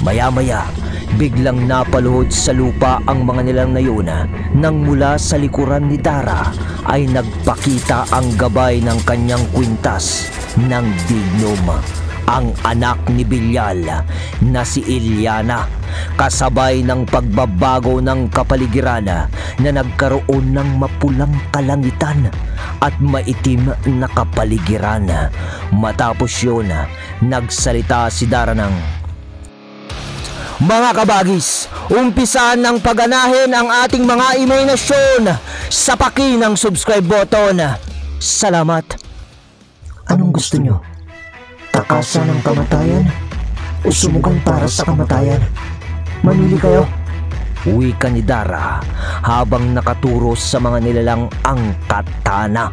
Maya-maya, biglang napaluhod sa lupa ang mga nilang na yun nang mula sa likuran ni Dara ay nagpakita ang gabay ng kanyang kwintas ng Dignum, ang anak ni Belial na si Iliana, kasabay ng pagbabago ng kapaligiran na nagkaroon ng mapulang kalangitan at maitim na kapaligiran. Matapos yun, nagsalita si Dara ng, "Mga kabagis, umpisan ng paganahin ang ating mga imahinasyon sa paki ng subscribe button. Salamat." Anong gusto nyo? Takasan ng kamatayan o sumugal para sa kamatayan? Mamili kayo. Wika ni Dara habang nakaturo sa mga nilalang ang katana.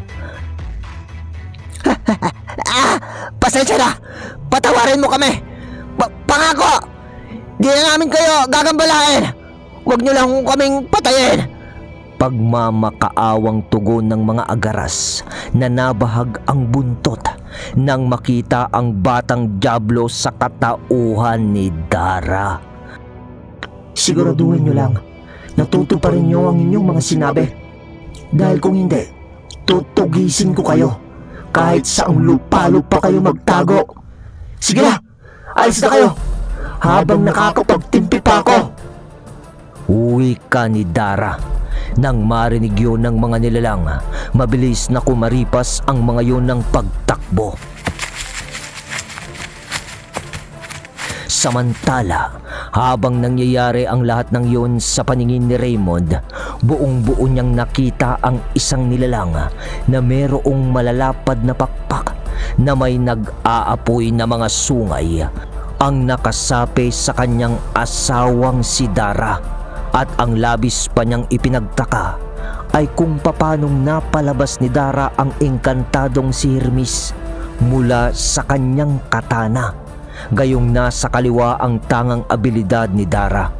Pasensya na! Patawarin mo kami! Pangako! Di na namin kayo gagambalain! Huwag nyo lang kaming patayin! Pagmamakaawang tugon ng mga agaras na nabahag ang buntot nang makita ang batang dyablo sa katauhan ni Dara. Siguraduhin nyo lang, natutuparin nyo ang inyong mga sinabi. Dahil kung hindi, tutugisin ko kayo kahit saang lupa-lupa kayo magtago. Sige na, alis na kayo habang nakakapagtimpi pa ako. Wika ni Dara. Nang marinig yun ng mga nilalang, mabilis na kumaripas ang mga yun ng pagtakbo. Samantala, habang nangyayari ang lahat ng yun sa paningin ni Raymond, buong-buo niyang nakita ang isang nilalang na merong malalapad na pakpak na may nag-aapoy na mga sungay ang nakasapi sa kanyang asawang si Dara. At ang labis pa niyang ipinagtaka ay kung papanong napalabas ni Dara ang engkantadong si Hermes mula sa kanyang katana, gayong nasa kaliwa ang tangang abilidad ni Dara.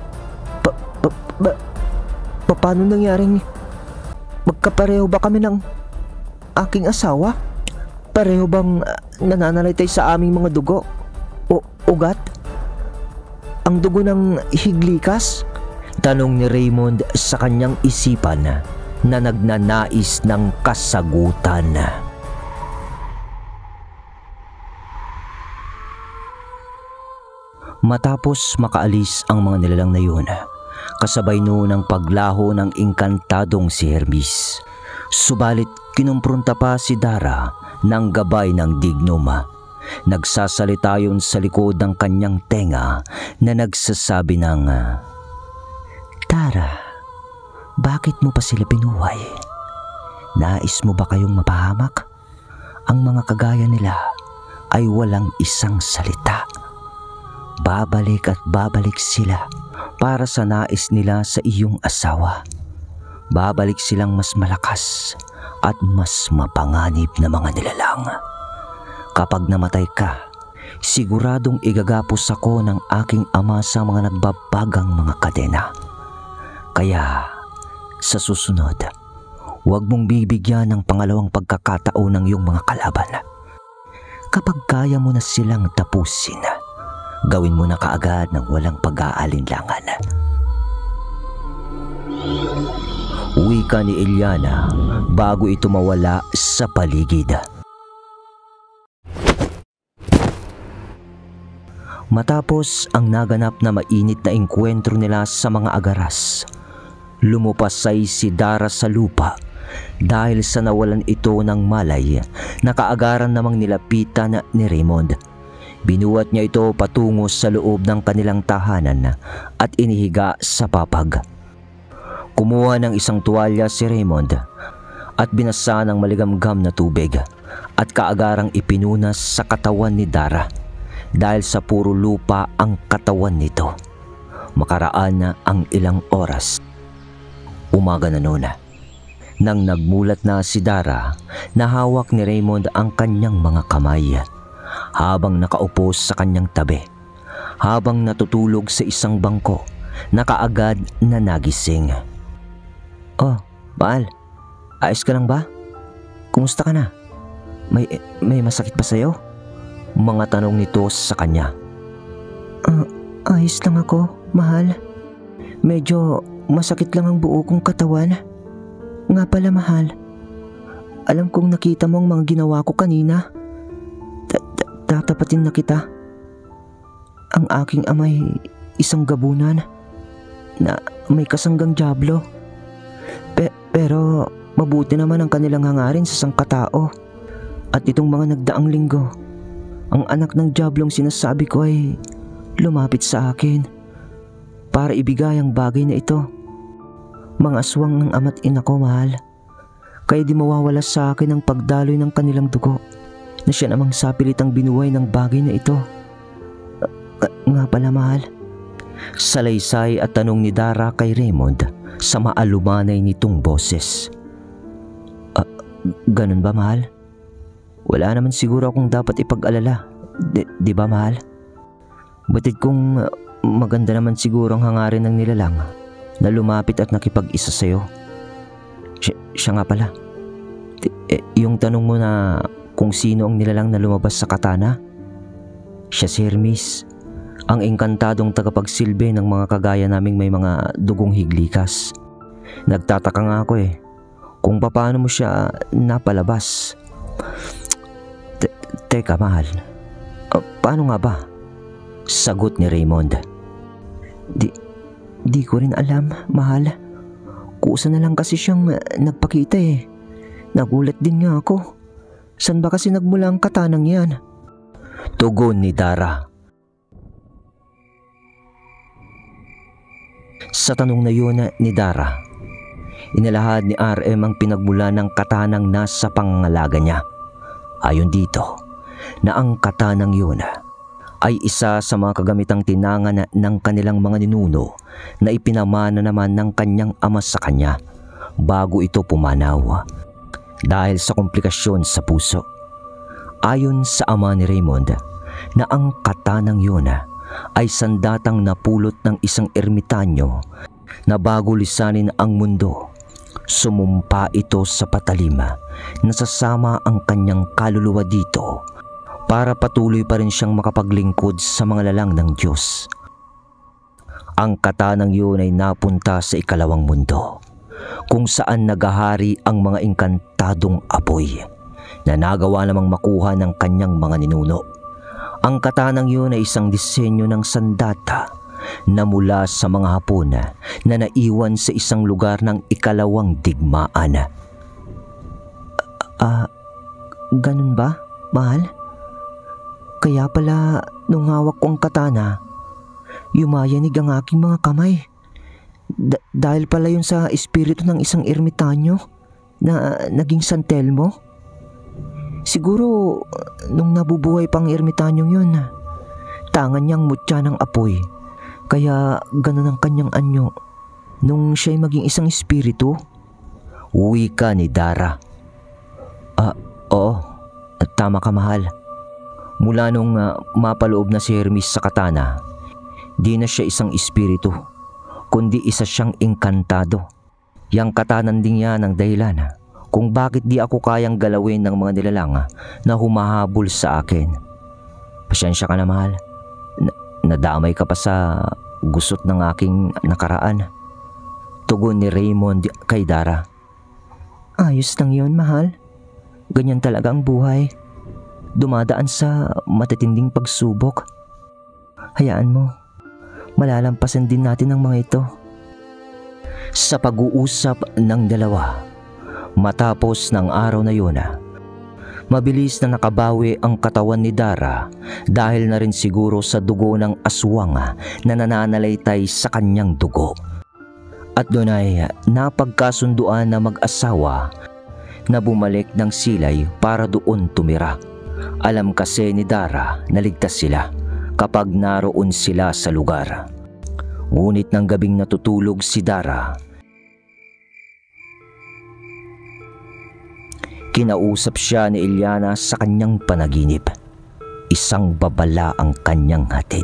Paano nangyaring magkapareho ba kami ng aking asawa? Pareho bang nananalitay sa aming mga dugo o ugat? Ang dugo ng higlikas? Tanong ni Raymond sa kanyang isipan na nagnanais ng kasagutan. Matapos makaalis ang mga nilalang na yun, kasabay noon ang paglaho ng engkantadong si Hermes. Subalit kinumpronta pa si Dara ng gabay ng Dignum. Nagsasalita yun sa likod ng kanyang tenga na nagsasabi ng, "Dara, bakit mo pa sila pinuhay? Nais mo ba kayong mapahamak? Ang mga kagaya nila ay walang isang salita. Babalik at babalik sila para sa nais nila sa iyong asawa. Babalik silang mas malakas at mas mapanganib na mga nilalang. Kapag namatay ka, siguradong igagapos ako ng aking ama sa mga nagbabagang mga kadena. Kaya, sa susunod, huwag mong bibigyan ng pangalawang pagkakataon ng iyong mga kalaban. Kapag kaya mo na silang tapusin, gawin mo na kaagad ng walang pag-aalinlangan." Wika ni Iliana bago ito mawala sa paligid. Matapos ang naganap na mainit na engkwentro nila sa mga agaras, lumupasay si Dara sa lupa dahil sa nawalan ito ng malay na kaagaran namang nilapitan ni Raymond. Binuhat niya ito patungo sa loob ng kanilang tahanan at inihiga sa papag. Kumuha ng isang tuwalya si Raymond at binasa ng maligamgam na tubig at kaagarang ipinunas sa katawan ni Dara dahil sa puro lupa ang katawan nito. Makaraan na ang ilang oras. Umaga na noon. Nang nagmulat na si Dara, nahawak ni Raymond ang kanyang mga kamay habang nakaupo sa kanyang tabi. Habang natutulog sa isang bangko na kaagad na nagising. "Oh, Mahal, ayos ka lang ba? Kumusta ka na? May masakit pa sa'yo?" Mga tanong nito sa kanya. Ayos lang ako, mahal. Medyo masakit lang ang buo kong katawan. Nga pala, mahal. Alam kong nakita mo ang mga ginawa ko kanina. Tatapatin na kita. Ang aking amay isang gabunan na may kasanggang dyablo. Pero mabuti naman ang kanilang hangarin sa sangkatao. At itong mga nagdaang linggo, ang anak ng diablong sinasabi ko ay lumapit sa akin para ibigay ang bagay na ito. Mga aswang ng ama't ina ko, mahal. Kaya di mawawala sa akin ang pagdaloy ng kanilang dugo na siya namang sapilitang binuhay ng bagay na ito. Nga pala, mahal. Salaysay at tanong ni Dara kay Raymond sa maalumanay nitong boses. Ganun ba, mahal? Wala naman siguro akong dapat ipag-alala. Di ba, mahal? Batid kong maganda naman siguro ang hangarin ng nilalang na lumapit at nakipag-isa sa'yo. Siya nga pala. Yung tanong mo na kung sino ang nilalang na lumabas sa katana, siya si Hermes, ang engkantadong tagapagsilbi ng mga kagaya naming may mga dugong higlikas. Nagtataka nga ako kung paano mo siya napalabas. Teka, mahal. Paano nga ba? Sagot ni Raymond. Di ko rin alam, mahal. Kusa na lang kasi siyang nagpakita Nagulat din nga ako. San ba kasi nagmula ang katanang yan? Tugon ni Dara. Sa tanong na yun ni Dara, inalahad ni RM ang pinagmula ng katanang nasa pangangalaga niya. Ayon dito, na ang katanang yun ay isa sa mga kagamitang tinangan ng kanilang mga ninuno na ipinamana naman ng kanyang ama sa kanya bago ito pumanaw dahil sa komplikasyon sa puso. Ayon sa ama ni Raymond, na ang katanang yun ay sandatang napulot ng isang ermitanyo na bago lisanin ang mundo, sumumpa ito sa patalima na sasama ang kanyang kaluluwa dito para patuloy pa rin siyang makapaglingkod sa mga lalang ng Diyos. Ang katanang yun ay napunta sa ikalawang mundo, kung saan nagahari ang mga engkantadong apoy na nagawa namang makuha ng kanyang mga ninuno. Ang katanang yun ay isang disenyo ng sandata na mula sa mga Hapon na naiwan sa isang lugar ng ikalawang digmaan. Ganun ba, mahal? Kaya pala nung hawak ko ang katana, yumayanig ang aking mga kamay. Dahil pala yun sa espiritu ng isang ermitanyo na naging San Telmo. Siguro nung nabubuhay pang ermitanyong yun, tangan niyang mutya ng apoy, kaya ganun ang kanyang anyo nung siya'y maging isang espiritu. Wika ni Dara. Oo, tama ka, mahal. Mula nung mapaloob na si Hermes sa katana, di na siya isang espiritu, kundi isa siyang engkantado. Yang katanan din yan ang dahilan kung bakit di ako kayang galawin ng mga nilalang na humahabol sa akin. Pasensya ka na, mahal. Nadamay ka pa sa gusot ng aking nakaraan. Tugon ni Raymond kay Dara. Ayos lang yun, mahal. Ganyan talaga ang buhay. Dumadaan sa matitinding pagsubok. Hayaan mo, malalampasan din natin ang mga ito. Sa pag-uusap ng dalawa, matapos ng araw na yun, mabilis na nakabawi ang katawan ni Dara dahil na rin siguro sa dugo ng aswang na nananalaytay sa kanyang dugo. At doon ay napagkasunduan na mag-asawa na bumalik ng silay para doon tumira. Alam kasi ni Dara na ligtas sila kapag naroon sila sa lugar. Ngunit ng gabing natutulog si Dara, kinausap siya ni Eliana sa kanyang panaginip. Isang babala ang kanyang hatid.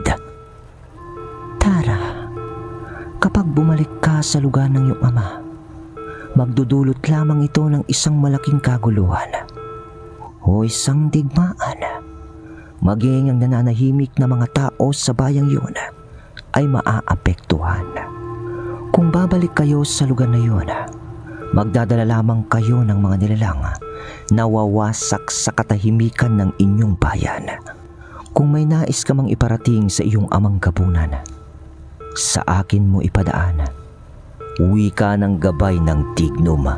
Dara, kapag bumalik ka sa lugar ng iyong ama, magdudulot lamang ito ng isang malaking kaguluhan o isang digmaan. Maging ang nananahimik na mga tao sa bayang yun ay maaapektuhan. Kung babalik kayo sa lugar na yun, magdadala lamang kayo ng mga nilalang na wawasak sa katahimikan ng inyong bayan. Kung may nais ka mang iparating sa iyong amang gabunan, sa akin mo ipadaan. Wika ng gabay ng Tignum.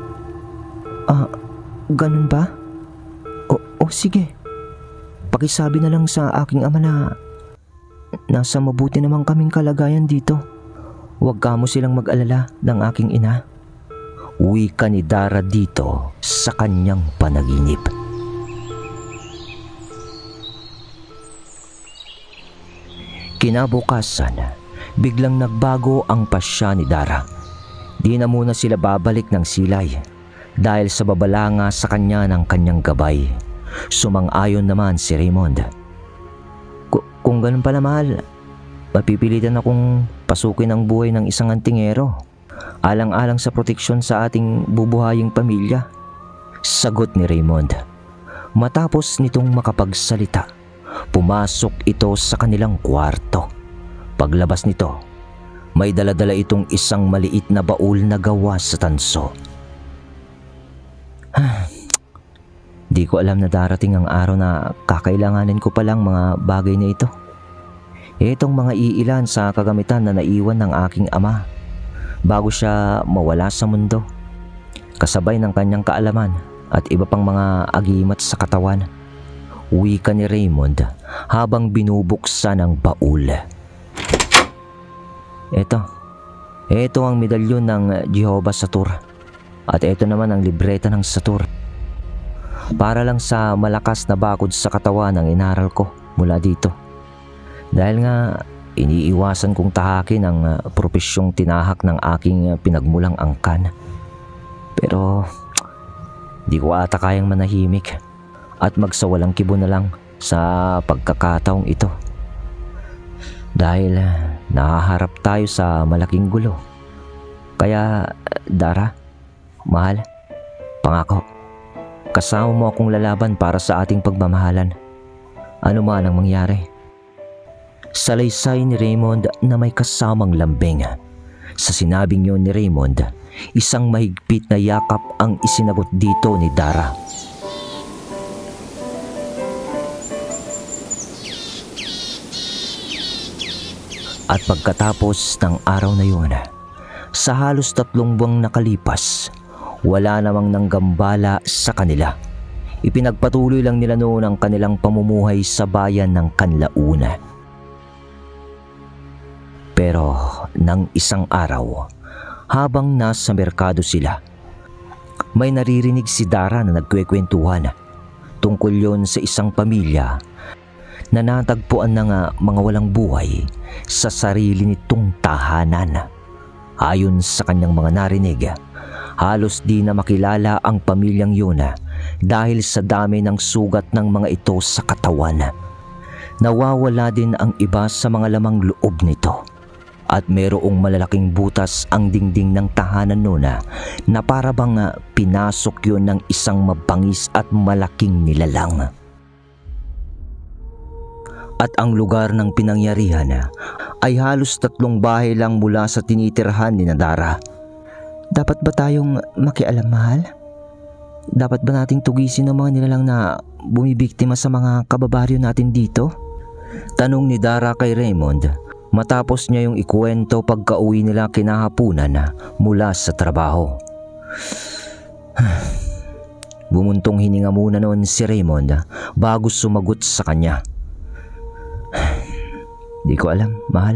Ganun ba? O sige. Pakisabi na lang sa aking ama na nasa mabuti naman kaming kalagayan dito. Huwag ka mo silang mag-alala ng aking ina. Wika ni Dara dito sa kanyang panaginip. Kinabukasan, biglang nagbago ang pasya ni Dara. Di na muna sila babalik ng silay dahil sa babalanga sa kanya ng kanyang gabay. Sumang-ayon naman si Raymond. Kung ganun pala, mahal, mapipilitan akong pasukin ang buhay ng isang antingero, alang-alang sa proteksyon sa ating bubuhaying pamilya. Sagot ni Raymond. Matapos nitong makapagsalita, pumasok ito sa kanilang kwarto. Paglabas nito, may daladala itong isang maliit na baul na gawa sa tanso. Di ko alam na darating ang araw na kakailanganin ko palang mga bagay na ito. Itong mga iilan sa kagamitan na naiwan ng aking ama bago siya mawala sa mundo, kasabay ng kanyang kaalaman at iba pang mga agimat sa katawan. Wika ni Raymond habang binubuksan ang baul. Ito ang medalyon ng Jehovah Satur. At ito naman ang libreta ng Satur. Para lang sa malakas na bakod sa katawan ng inaral ko mula dito. Dahil nga iniiwasan kong tahakin ang propesyong tinahak ng aking pinagmulang angkan. Pero di ko ata kayang manahimik at magsawalang kibo na lang sa pagkakataong ito. Dahil nahaharap tayo sa malaking gulo. Kaya Dara, mahal, pangako, kasama mo akong lalaban para sa ating pagmamahalan, ano man ang mangyari. Salaysay ni Raymond na may kasamang lambing. Sa sinabing yun ni Raymond, isang mahigpit na yakap ang isinagot dito ni Dara. At pagkatapos ng araw na yun, sa halos 3 buwang nakalipas, wala namang nanggambala sa kanila. Ipinagpatuloy lang nila noon ang kanilang pamumuhay sa bayan ng Kanlauna. Pero nang isang araw, habang nasa merkado sila, may naririnig si Dara na nagkwekwentuhan. Tungkol yon sa isang pamilya na natagpuan ng mga walang buhay sa sarili nitong tahanan. Ayon sa kanyang mga narinig, halos di na makilala ang pamilyang yun dahil sa dami ng sugat ng mga ito sa katawan. Nawawala din ang iba sa mga lamang loob nito. At merong malalaking butas ang dingding ng tahanan noon na para bang pinasok yun ng isang mabangis at malaking nilalang. At ang lugar ng pinangyarihan ay halos 3 bahay lang mula sa tinitirhan ni Dara. Dapat ba tayong makialam, mahal? Dapat ba nating tugisin ang mga nilalang na bumibiktima sa mga kababaryo natin dito? Tanong ni Dara kay Raymond matapos niya yung ikuwento pagka-uwi nila kinahapunan mula sa trabaho. Bumuntong hininga muna noon si Raymond bago sumagot sa kanya. Di ko alam, mahal.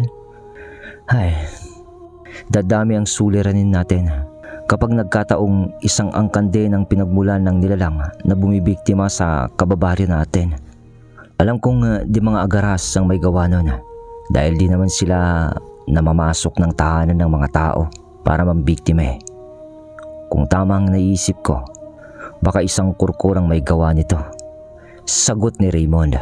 Dadami ang suliranin natin kapag nagkataong isang angkan din ang pinagmulan ng nilalang na bumibiktima sa kababaryo natin. Alam kong di mga agaras ang may gawa nun dahil di naman sila namamasok ng tahanan ng mga tao para mambiktima. Kung tama ang naisip ko, baka isang kurkur ang may gawa nito. Sagot ni Raymond.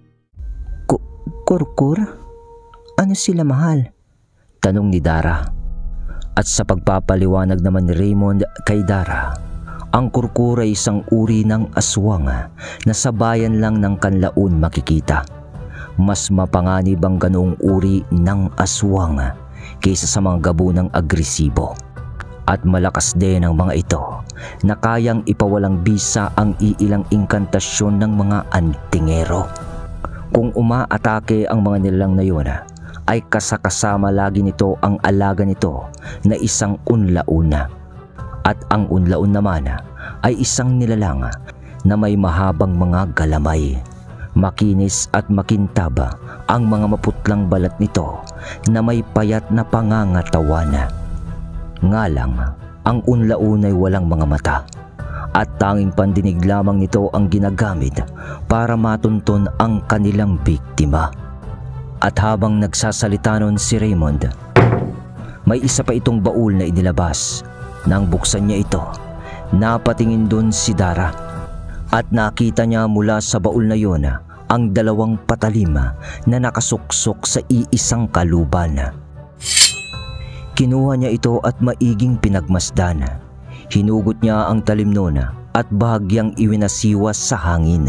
Kurkur? Ano sila, mahal? Tanong ni Dara. At sa pagpapaliwanag naman ni Raymond kay Dara, ang kurkur ay isang uri ng aswang na sa bayan lang ng Kanlaon makikita. Mas mapanganib ang ganoong uri ng aswang kaysa sa mga gabunang agresibo. At malakas din ang mga ito na kayang ipawalang bisa ang iilang inkantasyon ng mga antingero. Kung umaatake ang mga nilalang na yun, ay kasakasama lagi nito ang alaga nito na isang unlauna. At ang unlaun naman ay isang nilalang na may mahabang mga galamay. Makinis at makintab ang mga maputlang balat nito na may payat na pangangatawan. Nga lang, ang unlaun ay walang mga mata at tanging pandinig lamang nito ang ginagamit para matunton ang kanilang biktima. At habang nagsasalita nun si Raymond, may isa pa itong baul na inilabas. Nang buksan niya ito, napatingin dun si Dara at nakita niya mula sa baul na yon ang dalawang patalim na nakasuksok sa iisang kaluban. Kinuha niya ito at maiging pinagmasdan. Hinugot niya ang talim noon at bahagyang iwinasiwas sa hangin.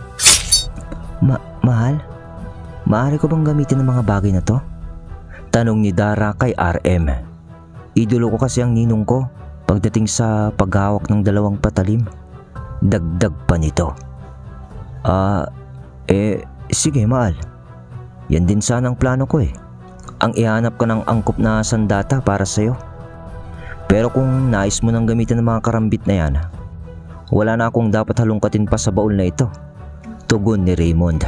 Mahal? Maaari ko bang gamitin ang mga bagay na to? Tanong ni Dara kay RM. Idolo ko kasi ang ninong ko pagdating sa paghawak ng dalawang patalim. Dagdag pa nito. Sige mahal. Yan din sana ang plano ko eh. Ang ihanap ko ng angkop na sandata para sa'yo. Pero kung nais mo nang gamitin ng mga karambit na yan, wala na akong dapat halungkatin pa sa baul na ito. Tugon ni Raymond.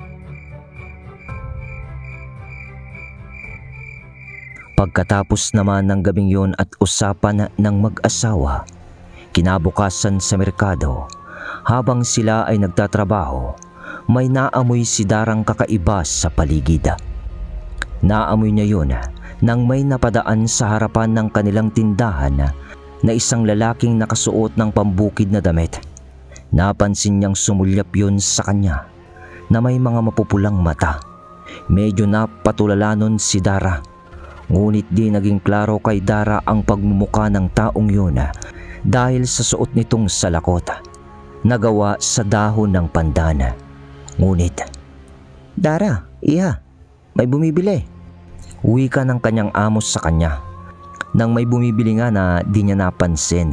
Pagkatapos naman ng gabing yon at usapan ng mag-asawa, kinabukasan sa merkado, habang sila ay nagtatrabaho, may naamoy si Darang kakaiba sa paligid. Naamoy niya yun nang may napadaan sa harapan ng kanilang tindahan na isang lalaking nakasuot ng pambukid na damit. Napansin niyang sumulyap yun sa kanya na may mga mapupulang mata. Medyo napatulala nun si Dara. Ngunit di naging klaro kay Dara ang pagmumuka ng taong yun dahil sa suot nitong salakot na gawa sa dahon ng pandan. Ngunit, Dara, iha, may bumibili. Wika ng kanyang amos sa kanya nang may bumibili nga na di niya napansin.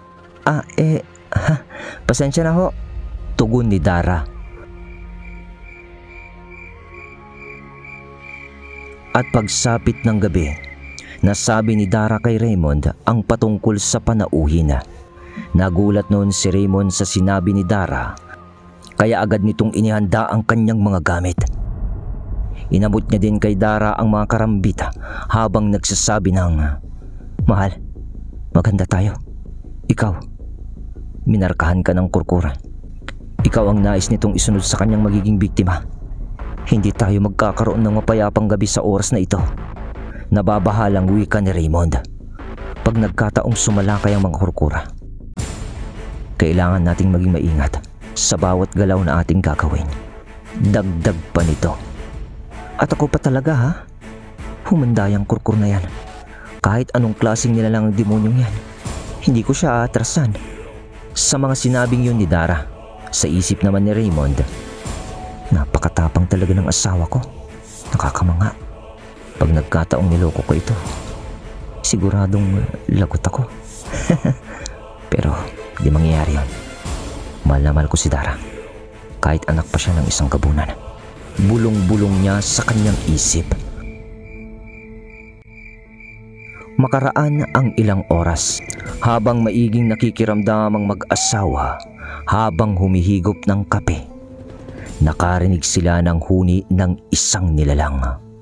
Pasensya na ho. Tugon ni Dara. At pagsapit ng gabi, nasabi ni Dara kay Raymond ang patungkol sa panauhin. Nagulat noon si Raymond sa sinabi ni Dara, kaya agad nitong inihanda ang kanyang mga gamit. Inabot niya din kay Dara ang mga karambit habang nagsasabi ng, Mahal, maganda tayo. Ikaw, minarkahan ka ng kurkura. Ikaw ang nais nitong isunod sa kanyang magiging biktima. Hindi tayo magkakaroon ng mapayapang gabi sa oras na ito. Nababahalang wika ni Raymond. Pag nagkataong sumalakay ang mga kurkura, kailangan nating maging maingat sa bawat galaw na ating gagawin. Dagdag pa nito. At ako pa talaga ha? Humandayang kurkur na yan. Kahit anong klaseng nilalang ang demonyong yan, hindi ko siya atrasan. Sa mga sinabing yun ni Dara, sa isip naman ni Raymond, napakatapang talaga ng asawa ko. Nakakamanga. Pag nagkataong niloko ko ito, siguradong lagot ako. Pero di mangyayari yun. Mahal na mahal ko si Dara, kahit anak pa siya ng isang gabunan. Bulong-bulong niya sa kanyang isip. Makaraan ang ilang oras habang maiging nakikiramdam ang mag-asawa habang humihigop ng kape. Nakarinig sila ng huni ng isang nilalang.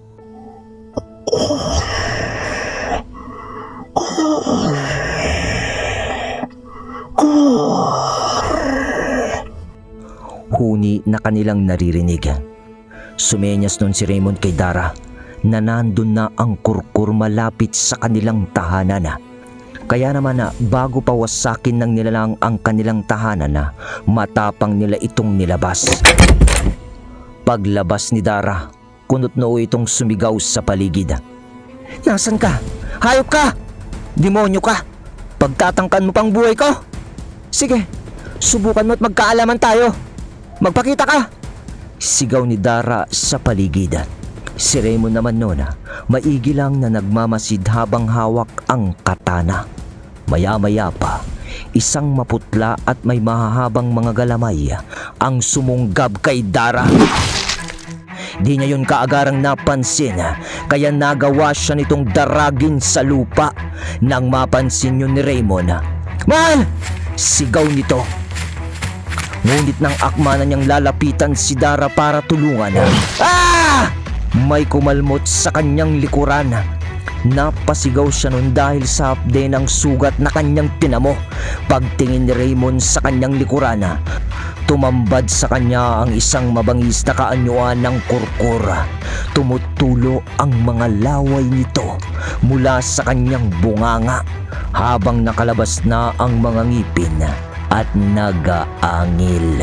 Huni na kanilang naririnig. Sumenyas nun si Raymond kay Dara na nandun na ang kurkur malapit sa kanilang tahanan. Kaya naman bago pa wasakin ng nilalang ang kanilang tahanan, matapang nila itong nilabas. Paglabas ni Dara, kunot noo itong sumigaw sa paligid. Nasaan ka? Hayop ka! Demonyo ka! Pagtatangkan mo pang buhay ko? Sige, subukan mo at magkaalaman tayo. Magpakita ka! Sigaw ni Dara sa paligid. Si Raymond naman noon, maigi lang na nagmamasid habang hawak ang katana. Maya-maya pa, isang maputla at may mahahabang mga galamay ang sumunggab kay Dara. Di niya yun kaagarang napansin, kaya nagawa siya nitong daragin sa lupa. Nang mapansin yun ni Raymond, "Mahal!" sigaw nito. Ngunit nang akma na niyang lalapitan si Dara para tulungan, "Ah!" may kumalmot sa kanyang likuran. Napasigaw siya nun dahil sa hapde ng sugat na kanyang tinamo. Pagtingin ni Raymond sa kanyang likuran, tumambad sa kanya ang isang mabangis na kaanyuan ng kurkura. Tumutulo ang mga laway nito mula sa kanyang bunganga habang nakalabas na ang mga ngipin at nagaangil.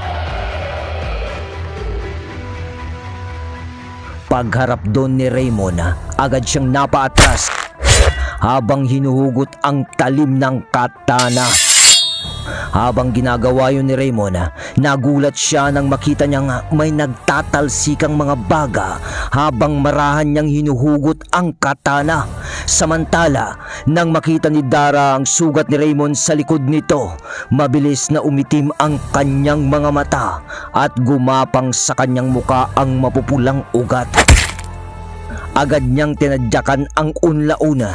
Pagharap doon ni Raymond, agad siyang napaatras habang hinuhugot ang talim ng katana. Habang ginagawa yun ni Raymond, nagulat siya nang makita niyang may nagtatalsikang mga baga habang marahan niyang hinuhugot ang katana. Samantala, nang makita ni Dara ang sugat ni Raymond sa likod nito, mabilis na umitim ang kanyang mga mata at gumapang sa kanyang muka ang mapupulang ugat. Agad niyang tinadyakan ang unlauna,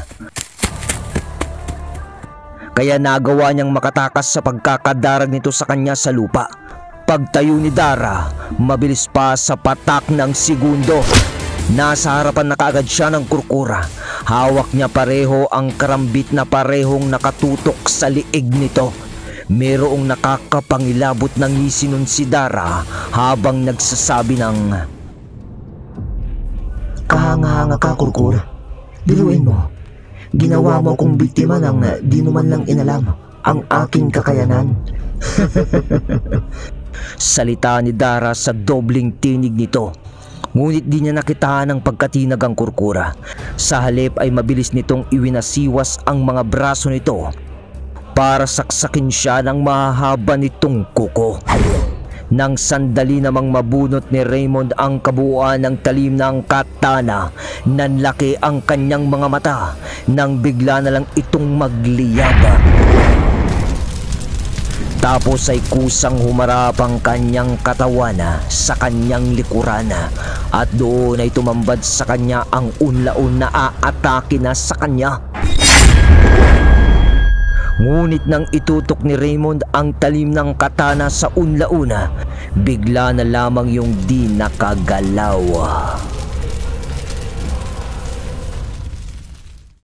kaya nagawa niyang makatakas sa pagkakadarag nito sa kanya sa lupa. Pagtayo ni Dara, mabilis pa sa patak ng segundo. Nasa harapan na kaagad siya ng kurkura. Hawak niya pareho ang karambit na parehong nakatutok sa liig nito. Merong nakakapangilabot ng ngisi nun si Dara habang nagsasabi ng, "Kahanga-hanga ka, kurkura. Biluin mo. Ginawa mo akong biktima ng di naman lang inalam ang aking kakayanan." Salita ni Dara sa dobling tinig nito. Ngunit di niya nakitaan ang pagkatinag ang kurkura. Sa halip ay mabilis nitong iwinasiwas ang mga braso nito para saksakin siya ng mahahaba nitong kuko. Nang sandali namang mabunot ni Raymond ang kabuuan ng talim ng katana, nanlaki ang kanyang mga mata nang bigla na lang itong magliyab. Tapos ay kusang humarap ang kanyang katawan sa kanyang likuran at doon ay tumambad sa kanya ang unlaon na aatake na sa kanya. Ngunit nang itutok ni Raymond ang talim ng katana sa unlauna, bigla na lamang yung di nakagalaw.